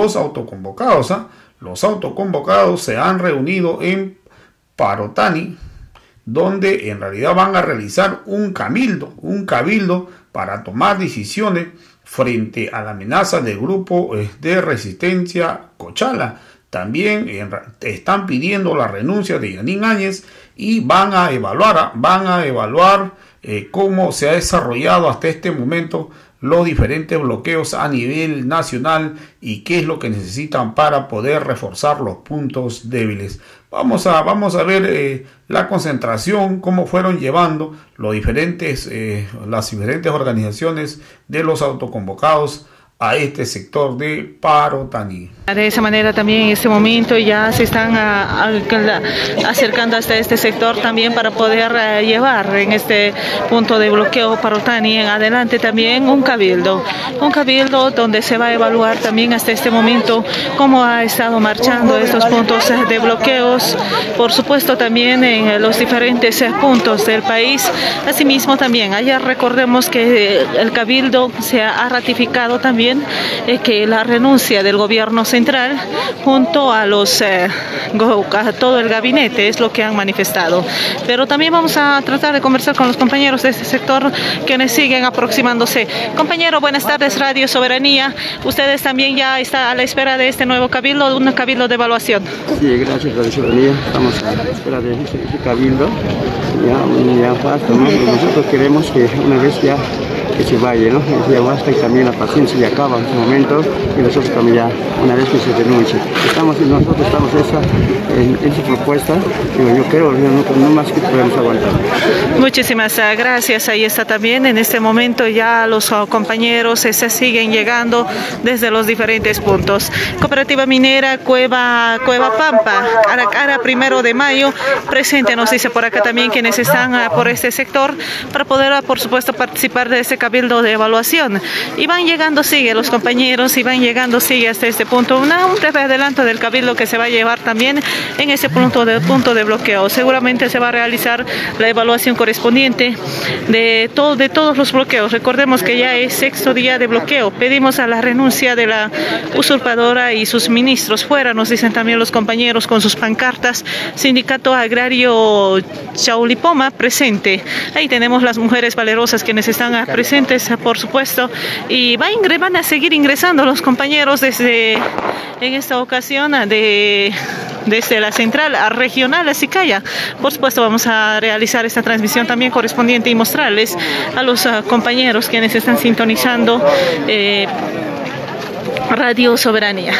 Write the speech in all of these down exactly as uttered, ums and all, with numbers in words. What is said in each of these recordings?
los autoconvocados, ¿eh? Los autoconvocados se han reunido en Parotani, donde en realidad van a realizar un cabildo, un cabildo para tomar decisiones frente a la amenaza del grupo de resistencia Cochala. También están pidiendo la renuncia de Yanín Áñez y van a evaluar, van a evaluar eh, cómo se ha desarrollado hasta este momento los diferentes bloqueos a nivel nacional y qué es lo que necesitan para poder reforzar los puntos débiles. Vamos a, vamos a ver eh, la concentración, cómo fueron llevando los diferentes, eh, las diferentes organizaciones de los autoconvocados a este sector de Parotani. De esa manera también en este momento ya se están a, a, acercando hasta este sector también para poder a, llevar en este punto de bloqueo Parotani en adelante también un cabildo, un cabildo donde se va a evaluar también hasta este momento cómo ha estado marchando estos puntos de bloqueos, por supuesto también en los diferentes puntos del país. Asimismo también ayer recordemos que el cabildo se ha ratificado también eh, que la renuncia del gobierno central junto a los eh, a todo el gabinete es lo que han manifestado, pero también vamos a tratar de conversar con los compañeros de este sector quienes siguen aproximándose. Compañero, buenas tardes, Radio Soberanía. Ustedes también ya están a la espera de este nuevo cabildo, un cabildo de evaluación. Sí, gracias, Radio Soberanía. Estamos a la espera de ese, ese cabildo. Ya, ya basta, ¿no? Nosotros queremos que una vez ya que se vaya, ¿no? Ya basta y también la paciencia ya acaba en este momento y nosotros también ya, una vez que se denuncie. Estamos, nosotros estamos esa, en esa propuesta, yo, yo creo, no, no más que podemos aguantar. Muchísimas gracias. Ahí está también, en este momento ya los compañeros se siguen llegando desde los diferentes puntos. Cooperativa Minera Cueva, Cueva Pampa, Aracara, primero de mayo, presente, nos dice por acá también quienes están por este sector, para poder, por supuesto, participar de este cabildo de evaluación. Y van llegando, sigue los compañeros, y van llegando, sigue hasta este punto. Una, un breve adelanto del cabildo que se va a llevar también en ese punto de, punto de bloqueo. Seguramente se va a realizar la evaluación correspondiente de, todo, de todos los bloqueos. Recordemos que ya es sexto día de bloqueo. Pedimos a la renuncia de la usurpadora y sus ministros fuera, nos dicen también los compañeros con sus pancartas. Sindicato Agrario Chaulipoma presente. Ahí tenemos las mujeres valerosas quienes están presentes, por supuesto, y van, van a seguir ingresando los compañeros desde en esta ocasión de, desde la central regional a Sicaya. Por supuesto, vamos a realizar esta transmisión también correspondiente y mostrarles a los uh, compañeros quienes están sintonizando eh, Radio Soberanía.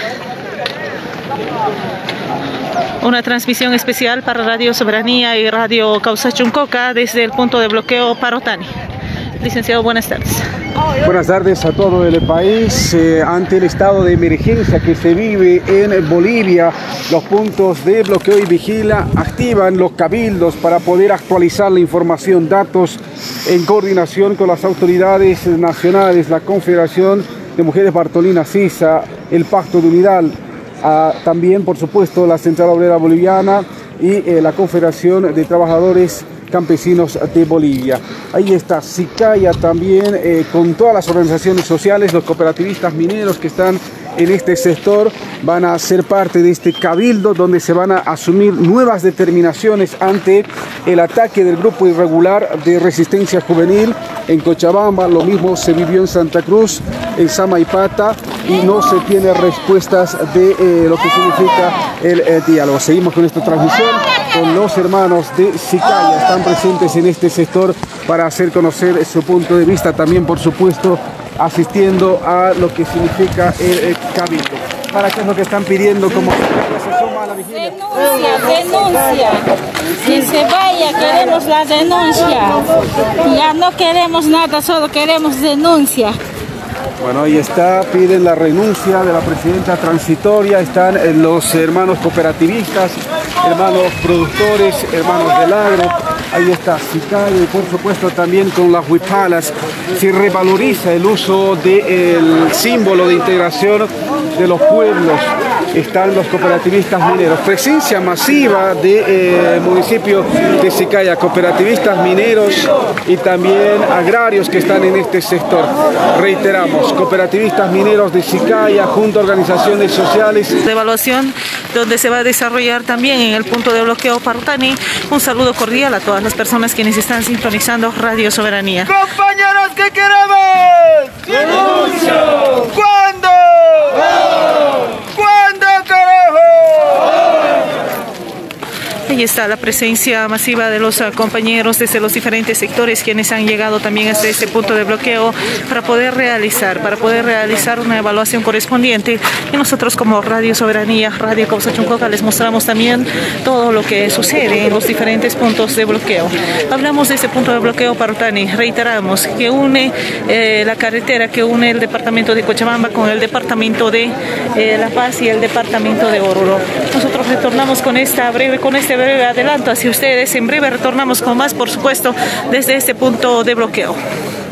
Una transmisión especial para Radio Soberanía y Radio Causachuncoca desde el punto de bloqueo Parotani. Licenciado, buenas tardes. Buenas tardes a todo el país. Eh, ante el estado de emergencia que se vive en Bolivia, los puntos de bloqueo y vigila activan los cabildos para poder actualizar la información, datos en coordinación con las autoridades nacionales, la Confederación de Mujeres Bartolina Sisa, el Pacto de Unidad, ah, también por supuesto la Central Obrera Boliviana y eh, la Confederación de Trabajadores Campesinos de Bolivia. Ahí está Sicaya también, eh, con todas las organizaciones sociales, los cooperativistas mineros que están en este sector van a ser parte de este cabildo donde se van a asumir nuevas determinaciones ante el ataque del grupo irregular de resistencia juvenil en Cochabamba. Lo mismo se vivió en Santa Cruz, en Samaipata, y no se tiene respuestas de eh, lo que significa el, el diálogo. Seguimos con esta transmisión con los hermanos de Sicaya, están presentes en este sector para hacer conocer su punto de vista, también por supuesto asistiendo a lo que significa el, el cabildo. ¿Para qué es lo que están pidiendo? Como se suma a la vigilia. Denuncia, denuncia. Que se vaya, queremos la denuncia. Ya no queremos nada, solo queremos denuncia. Bueno, ahí está, piden la renuncia de la presidenta transitoria, están los hermanos cooperativistas, hermanos productores, hermanos del agro, ahí está Sicaya y por supuesto también con las huipalas. Se revaloriza el uso del símbolo de integración de los pueblos están los cooperativistas mineros. Presencia masiva del de, eh, municipio de Sicaya, cooperativistas mineros y también agrarios que están en este sector. Reiteramos, cooperativistas mineros de Sicaya junto a organizaciones sociales. De evaluación donde se va a desarrollar también en el punto de bloqueo Parotani. Un saludo cordial a todas las personas quienes están sintonizando Radio Soberanía. Compañeros, ¿qué queremos? ¡Denuncia! ¿Cuándo? ¡Oh! ¿Cuándo, carajo? Ahí está la presencia masiva de los uh, compañeros desde los diferentes sectores quienes han llegado también hasta este punto de bloqueo para poder realizar, para poder realizar una evaluación correspondiente. Y nosotros como Radio Soberanía, Radio Causa Chuncoca, les mostramos también todo lo que sucede en los diferentes puntos de bloqueo. Hablamos de este punto de bloqueo Parotani, reiteramos que une eh, la carretera que une el departamento de Cochabamba con el departamento de eh, La Paz y el departamento de Oruro. Nosotros retornamos con esta breve, con este breve adelanto hacia ustedes. En breve retornamos con más, por supuesto, desde este punto de bloqueo.